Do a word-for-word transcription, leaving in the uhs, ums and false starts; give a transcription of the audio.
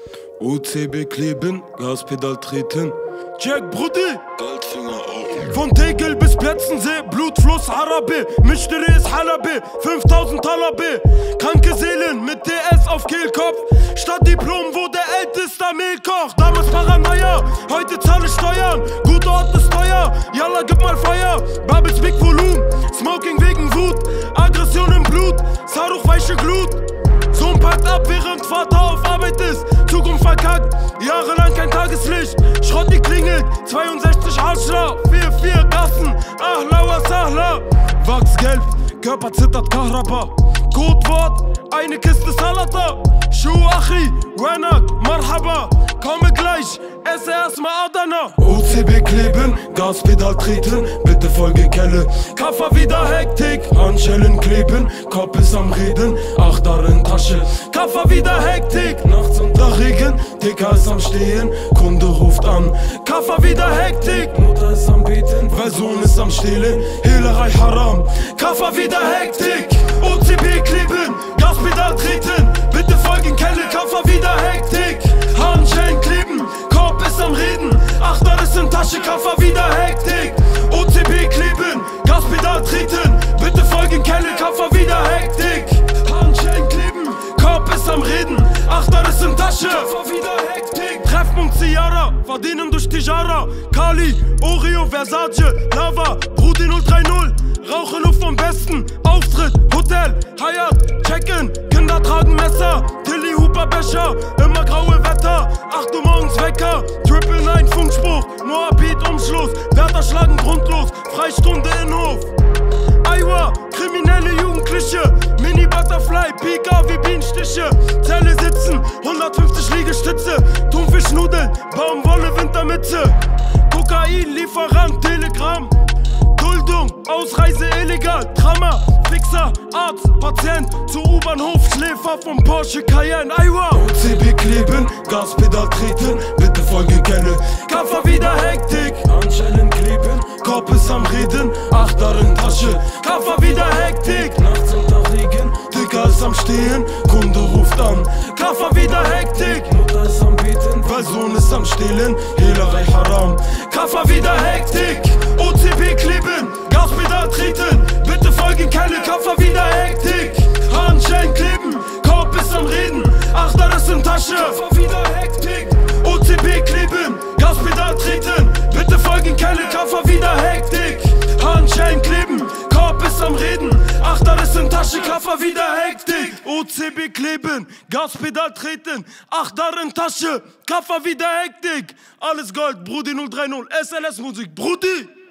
O C B kleben, Gaspedal treten. Jack Brudi, Goldfinger auf. Von Tegel bis Plätzensee, Blutfluss Arabi, Mischtere ist Halabi, fünftausend Talabi. Kranke Seelen mit D S auf Kehlkopf. Stadtdiplom, wo der älteste Mehl kocht. Damals Paranoia, heute zahle Steuern. Guter Ort ist teuer, Yalla gib mal Feuer. Babels Big Volumen, Smoking wegen Wut. Aggression im Blut, Saruch weiche Glut. Sohn packt ab, während Vater auf Arbeit ist. Zukunft verkackt, jahrelang kein Tageslicht. Schrott die klingelt, zweiundsechzig Haarschlag. Vier, vier Gassen, Ahla wa Sahla. Wachsgelb, Körper zittert Kahraba. Codewort, eine Kiste Salata. Schuh Achi, Wanak, Marhaba. Komme gleich, esse erstmal Adana. O C B kleben, Gaspedal treten. Bitte folge Kelle. Kaffer wieder Hektik. Handschellen kleben, Kopf ist am Reden. Achter in Tasche. Kaffer wieder Hektik. Nachts unter Regen, Dicker ist am Stehen. Kunde ruft an. Kaffer wieder Hektik. Mutter ist am Beten, weil Sohn ist am Stehlen. Hehlerei Haram. Kaffer wieder Hektik. O C B kleben, Gaspedal treten. Bitte folgen Kelle. Kaffer wieder Hektik. Handschellen kleben, Kopf ist am Reden. Achter ist in Tasche, Kaffer wieder Hektik. O C B kleben, Gaspedal treten. Bitte folgen Kelle, Kaffer wieder Hektik. Handschellen kleben, Kopf ist am Reden. Achter ist in Tasche, Kaffer wieder Hektik. Treffpunkt Ciara, verdienen durch Tijara. Kali, Oreo, Versace, Lava, Brudi null drei null. Rauche nur vom Besten, Auftritt, Hotel, Hyatt, Check-in, Kinder tragen Messer, Tilly Huber Becher, immer graue Wetter, acht Uhr morgens Wecker, Triple Nine Funkspruch, Moabit Umschluss, Wärter schlagen grundlos, Freistunde in Hof. Aiwa, kriminelle Jugendliche, Mini Butterfly, Pika wie Bienenstiche, Zelle sitzen, hundertfünfzig Liegestütze, Thunfischnudeln, Baumwolle Wintermütze, Kokain, Lieferant, Telegramm. Ausreise illegal, Drama, Fixer, Arzt, Patient, zu U-Bahnhof, Schläfer vom Porsche Cayenne, Aiwa. O C B kleben, Gaspedal treten, bitte folge Kelle. Kaffer wieder Hektik, Handschellen kleben, Kopf ist am Reden, Achter in Tasche. Kaffer wieder Hektik, nachts unter Regen, Dicker ist am Stehen, Kunde ruft an. Kaffer wieder Hektik, Mutter ist am Beten, weil Sohn ist am Stehlen, Hehlerei Haram. Kaffer wieder Hektik, O C B kleben, Gaspedal treten, bitte folgen Kelle, Kaffer wieder Hektik. Handschellen kleben, Kopf ist am Reden, Achter ist in Tasche, Kaffer wieder Hektik. O C B kleben, Gaspedal treten, bitte folgen Kelle, Kaffer wieder Hektik. Handschellen kleben, Kopf ist am Reden, Achter ist in Tasche, Kaffer wieder Hektik. O C B kleben, Gaspedal treten, Achter in Tasche, Kaffer wieder Hektik. Alles Gold, Brudi null drei null, S L S Musik, Brudi.